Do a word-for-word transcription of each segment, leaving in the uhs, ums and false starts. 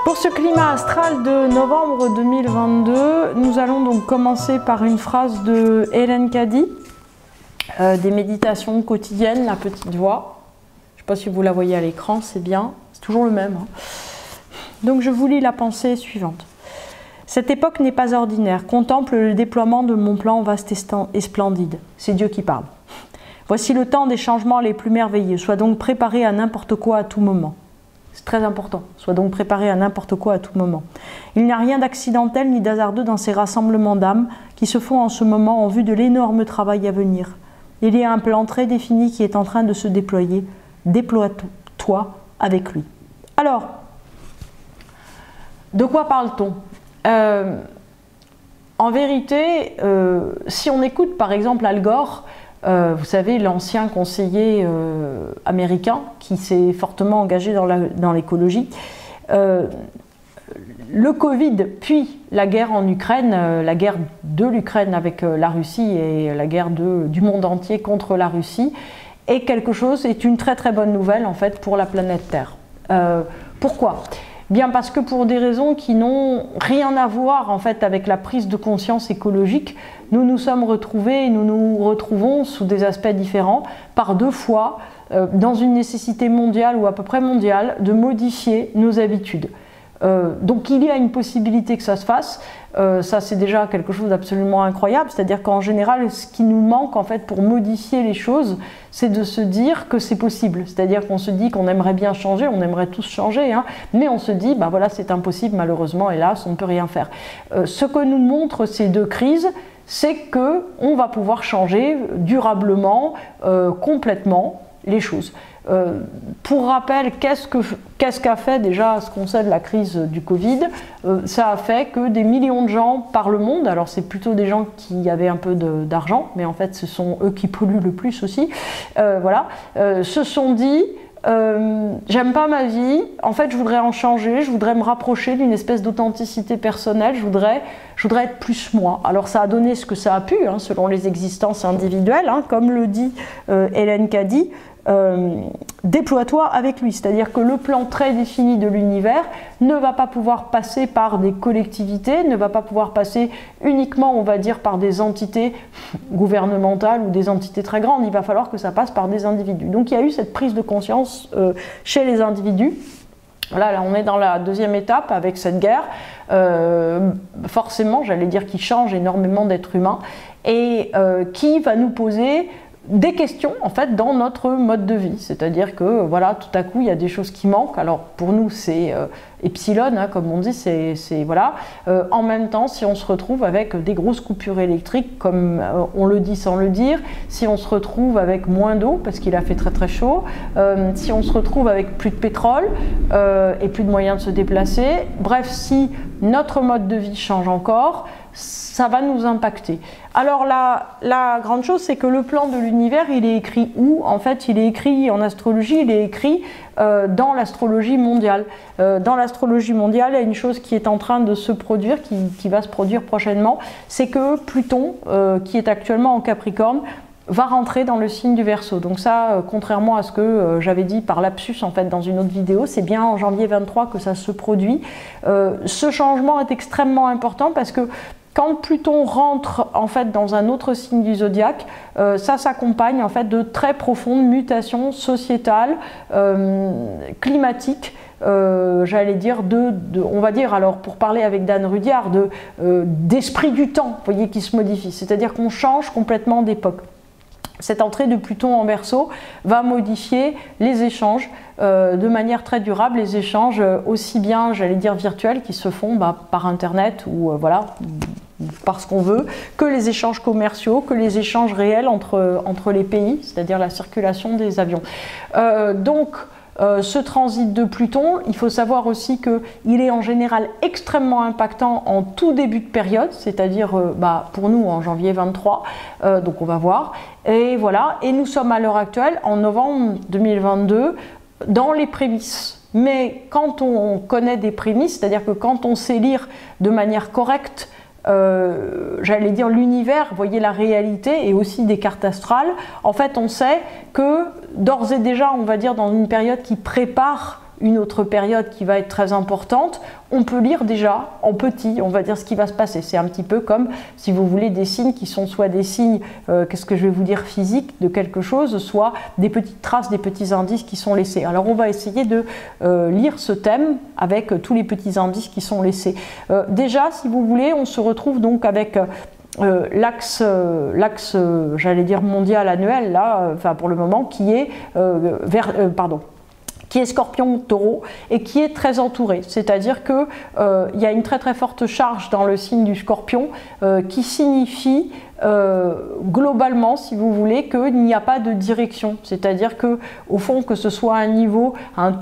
Pour ce climat astral de novembre deux mille vingt-deux, nous allons donc commencer par une phrase de Hélène Cady, euh, des méditations quotidiennes, la petite voix. Je ne sais pas si vous la voyez à l'écran, c'est bien, c'est toujours le même. Hein. Donc je vous lis la pensée suivante. Cette époque n'est pas ordinaire, contemple le déploiement de mon plan vaste et splendide. C'est Dieu qui parle. Voici le temps des changements les plus merveilleux, sois donc préparé à n'importe quoi à tout moment. C'est très important, sois donc préparé à n'importe quoi à tout moment. Il n'y a rien d'accidentel ni d'hasardeux dans ces rassemblements d'âmes qui se font en ce moment en vue de l'énorme travail à venir. Il y a un plan très défini qui est en train de se déployer. Déploie-toi avec lui. Alors, de quoi parle-t-on ? euh, En vérité, euh, si on écoute par exemple Al Gore, Euh, vous savez, l'ancien conseiller euh, américain qui s'est fortement engagé dans l'écologie, euh, le Covid, puis la guerre en Ukraine, euh, la guerre de l'Ukraine avec euh, la Russie et la guerre de, du monde entier contre la Russie, est quelque chose, est une très très bonne nouvelle en fait pour la planète Terre. Euh, pourquoi ? Bien parce que pour des raisons qui n'ont rien à voir en fait avec la prise de conscience écologique, nous nous sommes retrouvés et nous nous retrouvons sous des aspects différents par deux fois euh, dans une nécessité mondiale ou à peu près mondiale de modifier nos habitudes. Euh, donc il y a une possibilité que ça se fasse, euh, ça c'est déjà quelque chose d'absolument incroyable, c'est-à-dire qu'en général ce qui nous manque en fait pour modifier les choses, c'est de se dire que c'est possible, c'est-à-dire qu'on se dit qu'on aimerait bien changer, on aimerait tous changer, hein, mais on se dit bah voilà c'est impossible malheureusement, hélas on ne peut rien faire. Euh, ce que nous montrent ces deux crises, c'est qu'on va pouvoir changer durablement, euh, complètement les choses. Euh, pour rappel, qu'est-ce que, qu'est-ce qu'a fait déjà ce qu'on sait de la crise du Covid ? euh, Ça a fait que des millions de gens par le monde, alors c'est plutôt des gens qui avaient un peu de, d'argent, mais en fait ce sont eux qui polluent le plus aussi, euh, voilà, euh, se sont dit euh, j'aime pas ma vie, en fait je voudrais en changer, je voudrais me rapprocher d'une espèce d'authenticité personnelle, je voudrais, je voudrais être plus moi. Alors ça a donné ce que ça a pu, hein, selon les existences individuelles, hein, comme le dit euh, Hélène Cady. Euh, déploie-toi avec lui, c'est-à-dire que le plan très défini de l'univers ne va pas pouvoir passer par des collectivités, ne va pas pouvoir passer uniquement, on va dire, par des entités gouvernementales ou des entités très grandes, il va falloir que ça passe par des individus. Donc il y a eu cette prise de conscience euh, chez les individus. Là, là, on est dans la deuxième étape avec cette guerre, euh, forcément, j'allais dire, qui change énormément d'êtres humains et euh, qui va nous poser des questions en fait dans notre mode de vie, c'est-à-dire que voilà, tout à coup il y a des choses qui manquent. Alors pour nous c'est euh, epsilon, hein, comme on dit, c'est voilà. Euh, en même temps, si on se retrouve avec des grosses coupures électriques, comme euh, on le dit sans le dire, si on se retrouve avec moins d'eau parce qu'il a fait très très chaud, euh, si on se retrouve avec plus de pétrole euh, et plus de moyens de se déplacer, bref, si notre mode de vie change encore, ça va nous impacter. Alors la, la grande chose, c'est que le plan de l'univers, il est écrit où? En fait, il est écrit en astrologie, il est écrit euh, dans l'astrologie mondiale. Euh, dans l'astrologie mondiale, il y a une chose qui est en train de se produire, qui, qui va se produire prochainement, c'est que Pluton, euh, qui est actuellement en Capricorne, va rentrer dans le signe du Verseau. Donc ça, euh, contrairement à ce que euh, j'avais dit par lapsus en fait dans une autre vidéo, c'est bien en janvier vingt-trois que ça se produit. Euh, ce changement est extrêmement important parce que quand Pluton rentre en fait dans un autre signe du zodiaque, euh, ça s'accompagne en fait de très profondes mutations sociétales, euh, climatiques, euh, j'allais dire de, de, on va dire alors pour parler avec Dan Rudyard, de euh, d'esprit du temps, vous voyez, qui se modifie. C'est-à-dire qu'on change complètement d'époque. Cette entrée de Pluton en Verseau va modifier les échanges euh, de manière très durable, les échanges euh, aussi bien, j'allais dire, virtuels qui se font bah, par Internet ou euh, voilà, par ce qu'on veut, que les échanges commerciaux, que les échanges réels entre, entre les pays, c'est-à-dire la circulation des avions. Euh, donc, Euh, ce transit de Pluton, il faut savoir aussi qu'il est en général extrêmement impactant en tout début de période, c'est-à-dire euh, bah, pour nous en janvier vingt-trois, euh, donc on va voir. Et voilà, et nous sommes à l'heure actuelle, en novembre deux mille vingt-deux, dans les prémices. Mais quand on connaît des prémices, c'est-à-dire que quand on sait lire de manière correcte, Euh, j'allais dire l'univers, vous voyez la réalité et aussi des cartes astrales, en fait on sait que d'ores et déjà on va dire dans une période qui prépare une autre période qui va être très importante, on peut lire déjà en petit, on va dire ce qui va se passer. C'est un petit peu comme, si vous voulez, des signes qui sont soit des signes, euh, qu'est-ce que je vais vous dire, physiques de quelque chose, soit des petites traces, des petits indices qui sont laissés. Alors on va essayer de euh, lire ce thème avec euh, tous les petits indices qui sont laissés. Euh, déjà, si vous voulez, on se retrouve donc avec euh, l'axe, euh, l'axe euh, j'allais dire mondial annuel, là, euh, enfin pour le moment, qui est euh, vers, euh, pardon, qui est Scorpion Taureau et qui est très entouré. C'est-à-dire qu'il euh, y a une très très forte charge dans le signe du Scorpion euh, qui signifie euh, globalement, si vous voulez, qu'il n'y a pas de direction. C'est-à-dire que, au fond, que ce soit à un niveau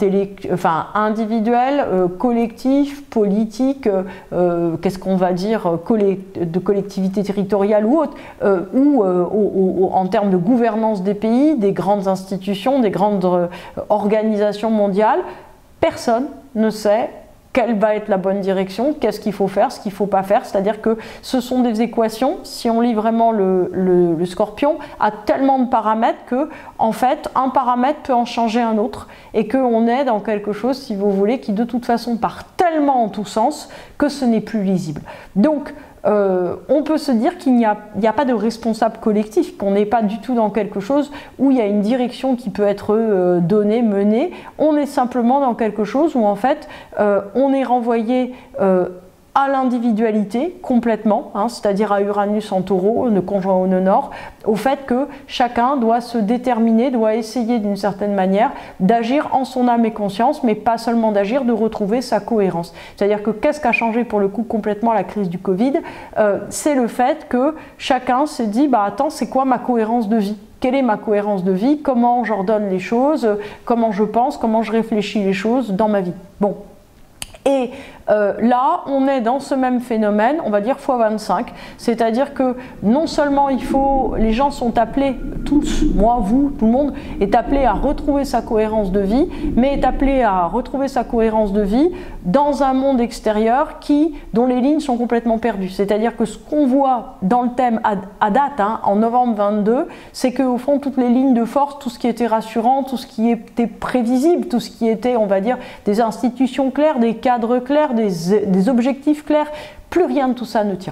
enfin, individuel, euh, collectif, politique, euh, qu'est-ce qu'on va dire, de collectivité territoriale ou autre, euh, ou euh, au, au, en termes de gouvernance des pays, des grandes institutions, des grandes euh, organisations mondiales, personne ne sait quelle va être la bonne direction, qu'est-ce qu'il faut faire, ce qu'il ne faut pas faire. C'est-à-dire que ce sont des équations, si on lit vraiment le, le, le Scorpion, à tellement de paramètres que, en fait, un paramètre peut en changer un autre et qu'on est dans quelque chose, si vous voulez, qui de toute façon part tellement en tous sens que ce n'est plus lisible. Donc, Euh, on peut se dire qu'il n'y a, a pas de responsable collectif, qu'on n'est pas du tout dans quelque chose où il y a une direction qui peut être euh, donnée, menée. On est simplement dans quelque chose où en fait euh, on est renvoyé euh, à l'individualité complètement, hein, c'est-à-dire à Uranus en Taureau, le conjoint au nœud nord, au fait que chacun doit se déterminer, doit essayer d'une certaine manière d'agir en son âme et conscience, mais pas seulement d'agir, de retrouver sa cohérence. C'est-à-dire que qu'est-ce qui a changé pour le coup complètement la crise du Covid, euh, c'est le fait que chacun s'est dit, bah attends, c'est quoi ma cohérence de vie ? Quelle est ma cohérence de vie ? Comment j'ordonne les choses ? Comment je pense ? Comment je réfléchis les choses dans ma vie ? Bon. Et euh, là, on est dans ce même phénomène, on va dire fois vingt-cinq, c'est-à-dire que non seulement il faut, les gens sont appelés, tous, moi, vous, tout le monde, est appelé à retrouver sa cohérence de vie, mais est appelé à retrouver sa cohérence de vie dans un monde extérieur qui, dont les lignes sont complètement perdues. C'est-à-dire que ce qu'on voit dans le thème à, à date, hein, en novembre vingt-deux, c'est qu'au fond, toutes les lignes de force, tout ce qui était rassurant, tout ce qui était prévisible, tout ce qui était, on va dire, des institutions claires, des cadres clairs, des, des objectifs clairs, plus rien de tout ça ne tient.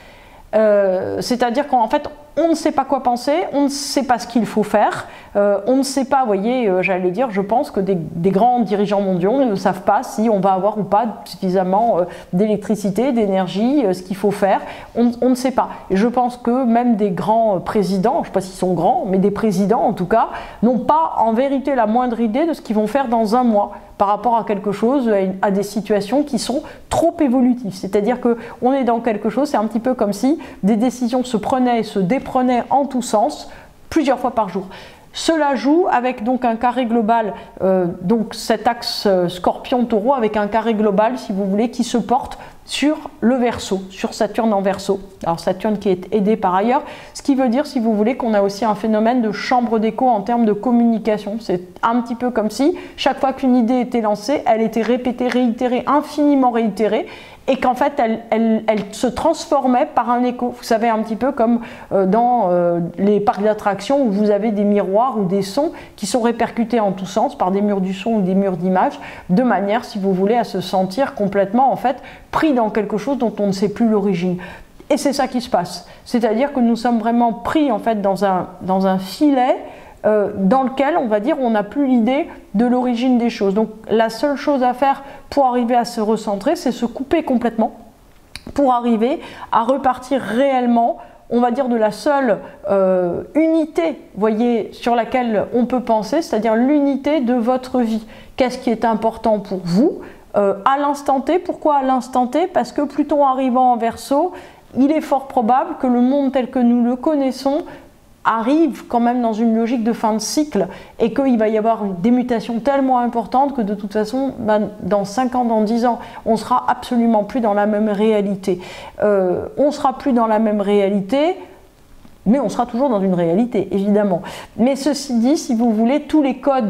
Euh, c'est-à-dire qu'en fait, on ne sait pas quoi penser, on ne sait pas ce qu'il faut faire, euh, on ne sait pas, vous voyez, euh, j'allais dire, je pense que des, des grands dirigeants mondiaux ne savent pas si on va avoir ou pas suffisamment euh, d'électricité, d'énergie, euh, ce qu'il faut faire, on, on ne sait pas. Et je pense que même des grands présidents, je ne sais pas s'ils sont grands, mais des présidents en tout cas, n'ont pas en vérité la moindre idée de ce qu'ils vont faire dans un mois par rapport à quelque chose, à, une, à des situations qui sont trop évolutives. C'est-à-dire qu'on est dans quelque chose, c'est un petit peu comme si des décisions se prenaient et se déprenaient en tous sens, plusieurs fois par jour. Cela joue avec donc un carré global, euh, donc cet axe euh, Scorpion-Taureau avec un carré global, si vous voulez, qui se porte sur le Verseau, sur Saturne en Verseau. Alors Saturne qui est aidé par ailleurs, ce qui veut dire, si vous voulez, qu'on a aussi un phénomène de chambre d'écho en termes de communication. C'est un petit peu comme si, chaque fois qu'une idée était lancée, elle était répétée, réitérée, infiniment réitérée, et qu'en fait, elle, elle, elle se transformait par un écho. Vous savez, un petit peu comme euh, dans euh, les parcs d'attractions où vous avez des miroirs ou des sons qui sont répercutés en tous sens par des murs du son ou des murs d'image, de manière, si vous voulez, à se sentir complètement, en fait, pris dans quelque chose dont on ne sait plus l'origine. Et c'est ça qui se passe. C'est-à-dire que nous sommes vraiment pris, en fait, dans un, dans un filet Euh, dans lequel, on va dire, on n'a plus l'idée de l'origine des choses. Donc la seule chose à faire pour arriver à se recentrer, c'est se couper complètement, pour arriver à repartir réellement, on va dire, de la seule euh, unité, voyez, sur laquelle on peut penser, c'est-à-dire l'unité de votre vie. Qu'est-ce qui est important pour vous euh, à l'instant T? Pourquoi à l'instant T? Parce que Pluton arrivant en Verseau, il est fort probable que le monde tel que nous le connaissons arrive quand même dans une logique de fin de cycle et qu'il va y avoir des mutations tellement importantes que de toute façon, ben, dans cinq ans, dans dix ans, on sera absolument plus dans la même réalité. Euh, on sera plus dans la même réalité, mais on sera toujours dans une réalité, évidemment. Mais ceci dit, si vous voulez, tous les codes, tout,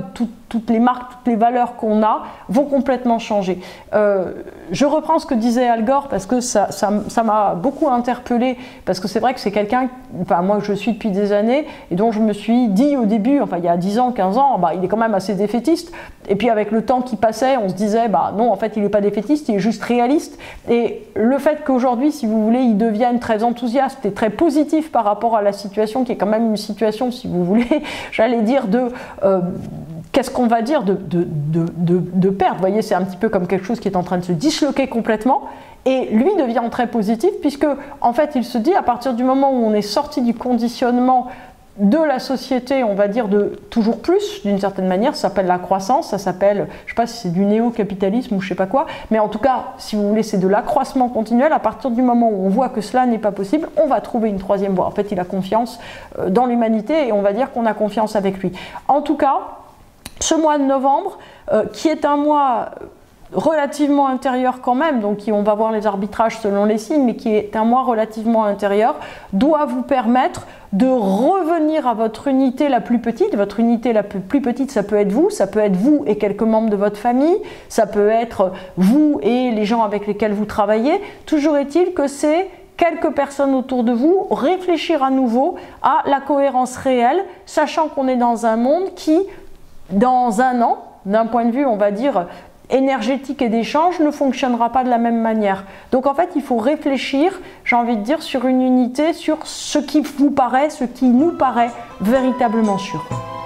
toutes les marques, toutes les valeurs qu'on a vont complètement changer. Euh, je reprends ce que disait Al Gore parce que ça m'a ça, ça beaucoup interpellée, parce que c'est vrai que c'est quelqu'un, enfin moi je suis depuis des années, et dont je me suis dit au début, enfin il y a dix ans, quinze ans, bah, il est quand même assez défaitiste, et puis avec le temps qui passait, on se disait, bah non en fait il n'est pas défaitiste, il est juste réaliste, et le fait qu'aujourd'hui, si vous voulez, il devienne très enthousiaste et très positif par rapport à la situation, qui est quand même une situation, si vous voulez, j'allais dire de... Euh, Qu'est-ce qu'on va dire de, de, de, de, de perte? Vous voyez, c'est un petit peu comme quelque chose qui est en train de se disloquer complètement. Et lui devient très positif, puisque, en fait, il se dit, à partir du moment où on est sorti du conditionnement de la société, on va dire, de toujours plus, d'une certaine manière, ça s'appelle la croissance, ça s'appelle, je ne sais pas si c'est du néo-capitalisme ou je ne sais pas quoi, mais en tout cas, si vous voulez, c'est de l'accroissement continuel. À partir du moment où on voit que cela n'est pas possible, on va trouver une troisième voie. En fait, il a confiance dans l'humanité et on va dire qu'on a confiance avec lui. En tout cas, ce mois de novembre, euh, qui est un mois relativement intérieur quand même, donc qui, on va voir les arbitrages selon les signes, mais qui est un mois relativement intérieur, doit vous permettre de revenir à votre unité la plus petite. Votre unité la plus, plus petite, ça peut être vous, ça peut être vous et quelques membres de votre famille, ça peut être vous et les gens avec lesquels vous travaillez. Toujours est-il que c'est quelques personnes autour de vous, réfléchir à nouveau à la cohérence réelle, sachant qu'on est dans un monde qui, dans un an, d'un point de vue, on va dire, énergétique et d'échange, ne fonctionnera pas de la même manière. Donc en fait, il faut réfléchir, j'ai envie de dire, sur une unité, sur ce qui vous paraît, ce qui nous paraît véritablement sûr.